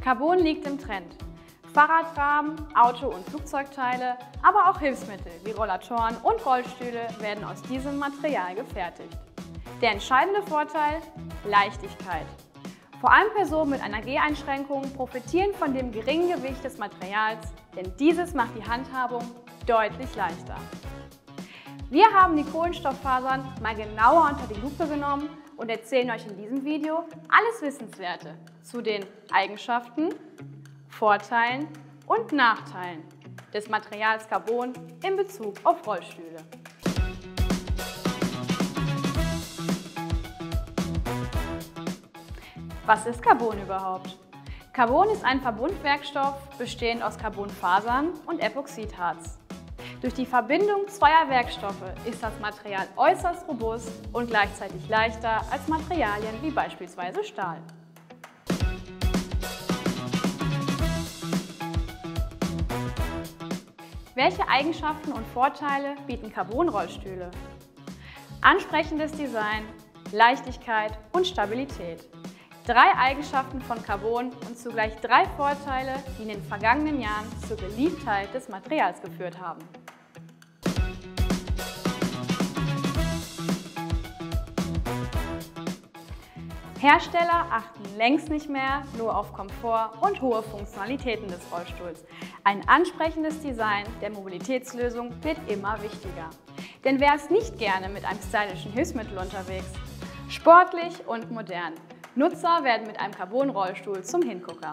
Carbon liegt im Trend. Fahrradrahmen, Auto- und Flugzeugteile, aber auch Hilfsmittel wie Rollatoren und Rollstühle werden aus diesem Material gefertigt. Der entscheidende Vorteil: Leichtigkeit. Vor allem Personen mit einer Geheinschränkung profitieren von dem geringen Gewicht des Materials, denn dieses macht die Handhabung deutlich leichter. Wir haben die Kohlenstofffasern mal genauer unter die Lupe genommen und erzählen euch in diesem Video alles Wissenswerte zu den Eigenschaften, Vorteilen und Nachteilen des Materials Carbon in Bezug auf Rollstühle. Was ist Carbon überhaupt? Carbon ist ein Verbundwerkstoff bestehend aus Carbonfasern und Epoxidharz. Durch die Verbindung zweier Werkstoffe ist das Material äußerst robust und gleichzeitig leichter als Materialien wie beispielsweise Stahl. Welche Eigenschaften und Vorteile bieten Carbon-Rollstühle? Ansprechendes Design, Leichtigkeit und Stabilität. 3 Eigenschaften von Carbon und zugleich 3 Vorteile, die in den vergangenen Jahren zur Beliebtheit des Materials geführt haben. Hersteller achten längst nicht mehr nur auf Komfort und hohe Funktionalitäten des Rollstuhls. Ein ansprechendes Design der Mobilitätslösung wird immer wichtiger. Denn wer ist nicht gerne mit einem stylischen Hilfsmittel unterwegs? Sportlich und modern. Nutzer werden mit einem Carbon-Rollstuhl zum Hingucker.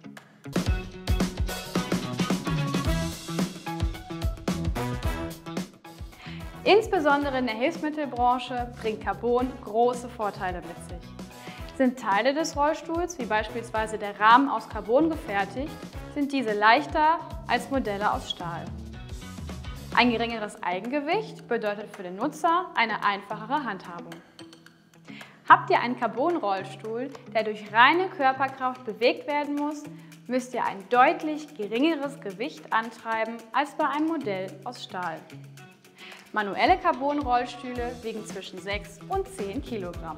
Insbesondere in der Hilfsmittelbranche bringt Carbon große Vorteile mit sich. Sind Teile des Rollstuhls, wie beispielsweise der Rahmen, aus Carbon gefertigt, sind diese leichter als Modelle aus Stahl. Ein geringeres Eigengewicht bedeutet für den Nutzer eine einfachere Handhabung. Habt ihr einen Carbon-Rollstuhl, der durch reine Körperkraft bewegt werden muss, müsst ihr ein deutlich geringeres Gewicht antreiben als bei einem Modell aus Stahl. Manuelle Carbon-Rollstühle wiegen zwischen 6 und 10 Kilogramm.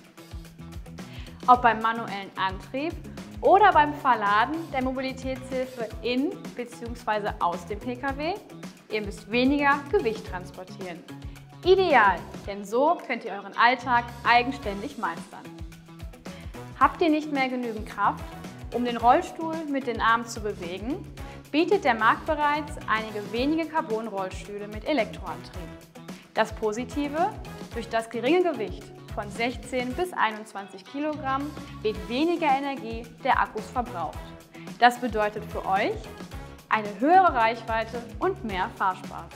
Ob beim manuellen Antrieb oder beim Verladen der Mobilitätshilfe in bzw. aus dem Pkw, ihr müsst weniger Gewicht transportieren. Ideal, denn so könnt ihr euren Alltag eigenständig meistern. Habt ihr nicht mehr genügend Kraft, um den Rollstuhl mit den Armen zu bewegen, bietet der Markt bereits einige wenige Carbon-Rollstühle mit Elektroantrieb. Das Positive: durch das geringe Gewicht von 16 bis 21 Kilogramm wird weniger Energie der Akkus verbraucht. Das bedeutet für euch eine höhere Reichweite und mehr Fahrspaß.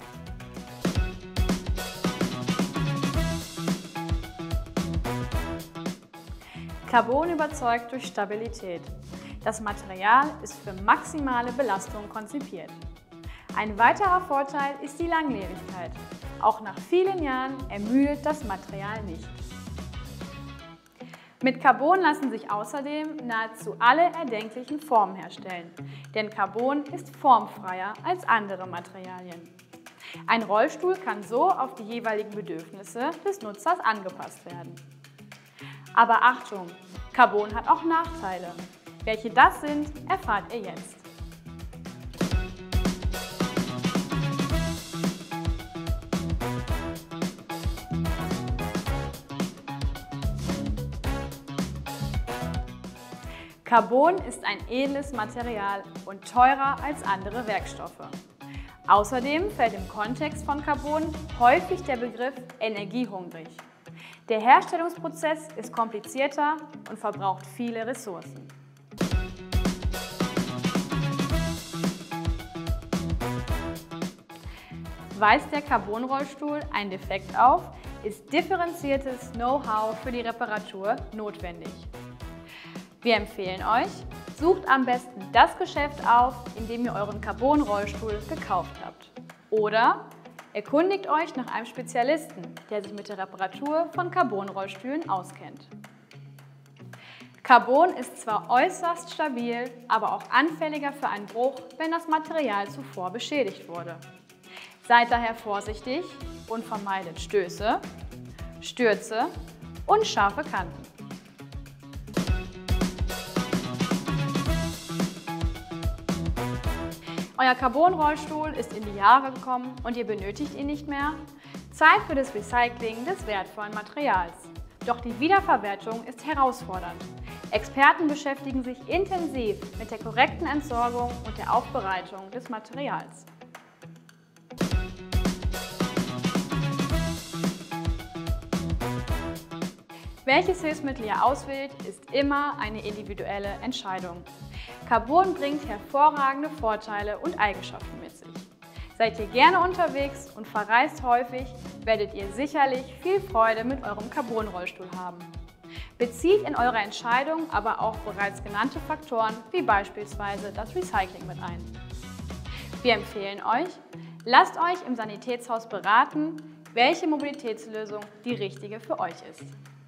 Carbon überzeugt durch Stabilität. Das Material ist für maximale Belastung konzipiert. Ein weiterer Vorteil ist die Langlebigkeit. Auch nach vielen Jahren ermüdet das Material nicht. Mit Carbon lassen sich außerdem nahezu alle erdenklichen Formen herstellen, denn Carbon ist formfreier als andere Materialien. Ein Rollstuhl kann so auf die jeweiligen Bedürfnisse des Nutzers angepasst werden. Aber Achtung, Carbon hat auch Nachteile. Welche das sind, erfahrt ihr jetzt. Carbon ist ein edles Material und teurer als andere Werkstoffe. Außerdem fällt im Kontext von Carbon häufig der Begriff energiehungrig. Der Herstellungsprozess ist komplizierter und verbraucht viele Ressourcen. Weist der Carbon-Rollstuhl einen Defekt auf, ist differenziertes Know-how für die Reparatur notwendig. Wir empfehlen euch, sucht am besten das Geschäft auf, in dem ihr euren Carbon-Rollstuhl gekauft habt. Oder erkundigt euch nach einem Spezialisten, der sich mit der Reparatur von Carbon-Rollstühlen auskennt. Carbon ist zwar äußerst stabil, aber auch anfälliger für einen Bruch, wenn das Material zuvor beschädigt wurde. Seid daher vorsichtig und vermeidet Stöße, Stürze und scharfe Kanten. Euer Carbon-Rollstuhl ist in die Jahre gekommen und ihr benötigt ihn nicht mehr? Zeit für das Recycling des wertvollen Materials. Doch die Wiederverwertung ist herausfordernd. Experten beschäftigen sich intensiv mit der korrekten Entsorgung und der Aufbereitung des Materials. Welches Hilfsmittel ihr auswählt, ist immer eine individuelle Entscheidung. Carbon bringt hervorragende Vorteile und Eigenschaften mit sich. Seid ihr gerne unterwegs und verreist häufig, werdet ihr sicherlich viel Freude mit eurem Carbon-Rollstuhl haben. Bezieht in eurer Entscheidung aber auch bereits genannte Faktoren wie beispielsweise das Recycling mit ein. Wir empfehlen euch, lasst euch im Sanitätshaus beraten, welche Mobilitätslösung die richtige für euch ist.